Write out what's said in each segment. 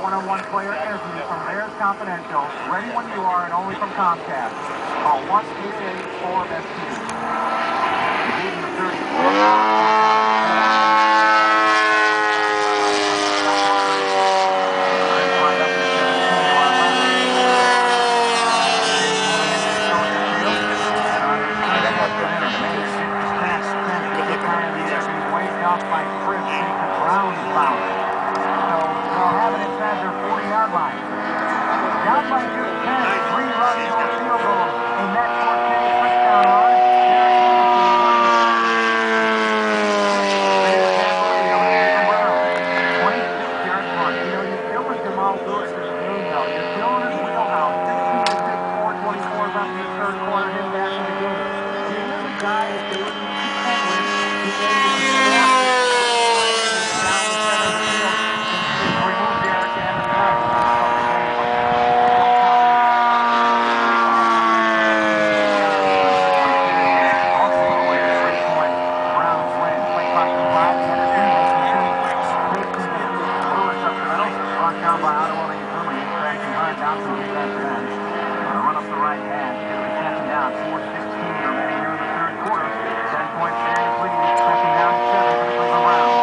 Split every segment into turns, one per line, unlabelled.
one-on-one player interview from Bears Confidential. Ready when you are and only from Comcast. Call 1-888-4-STD. Leading the 30. Off by Chris Jacob Brown foul. So they'll have it inside their 40-yard line. Down by just 10, 3 runs on field goal. A Matt Forte touchdown run. Bears have the lead over Jacob Brown. 26-yard punt. You know, you're still with Jamal Lewis in the game, though. You're still in his wheelhouse. 16-6, 4:24 left in the third quarter. Him back in the game. He is a guy that they would be content with. He's able to run up the right hand. It'll be second down. 4:16 remaining here in the third quarter. 10-point series lead. Second down, 7 for the Cleveland Browns.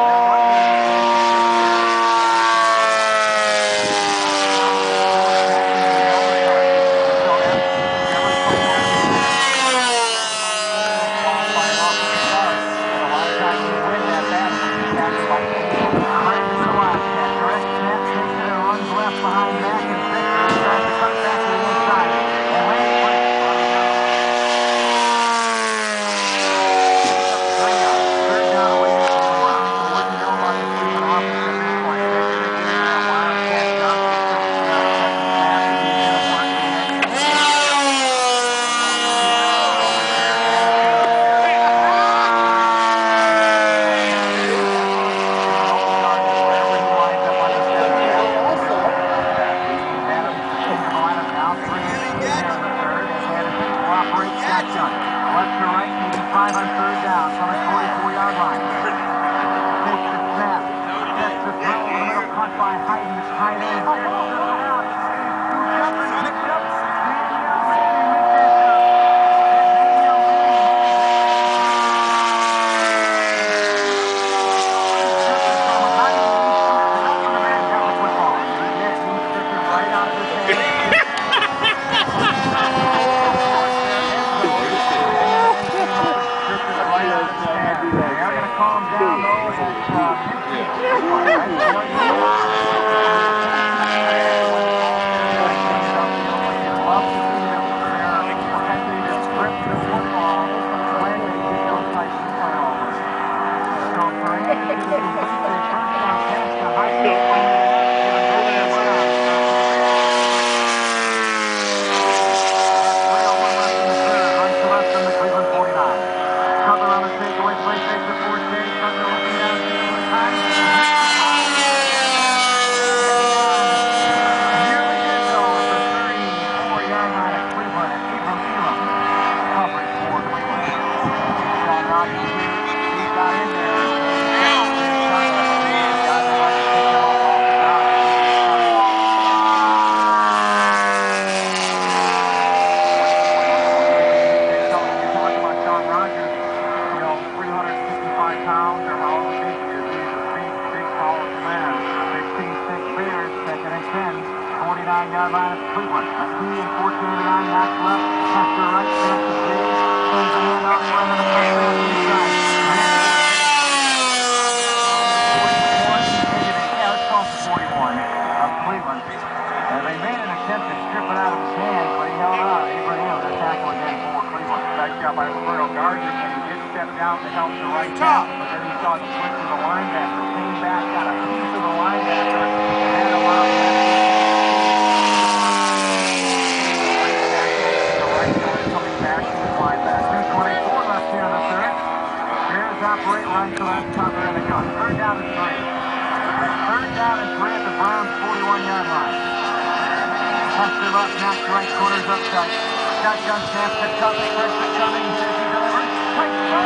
Shotgun snap to Cummings, pressure Cummings as he delivers. Quick throw,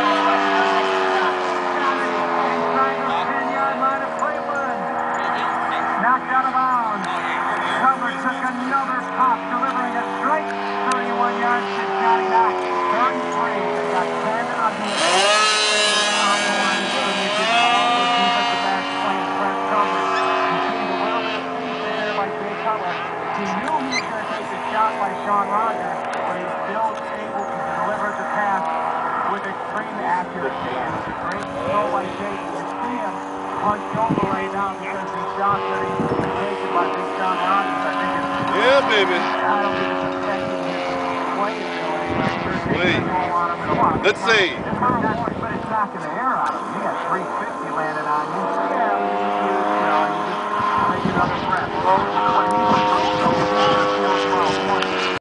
inside the 10-yard line of Cleveland. Knocked out of bounds. another pop, delivering a straight 31 yards to Johnny Knox. 33. They got 10 on the on the line of scrimmage, and all the defensive backs playing press coverage. You see a little bit of patience there by Jay Cutler. He knew he was going to take the shot by Sean Rogers, but he still able to deliver the pass with extreme accuracy. And it's a great throw by Jay. You see him punch over right now because the shot that he's been taken by Big Sean Rogers, I think it's...
Yeah, baby.
I don't think it's affecting his play ability.
Wait. Let's see.
But it's knocking the air out of him. He got 350 landed on you. Yeah, you just take another breath.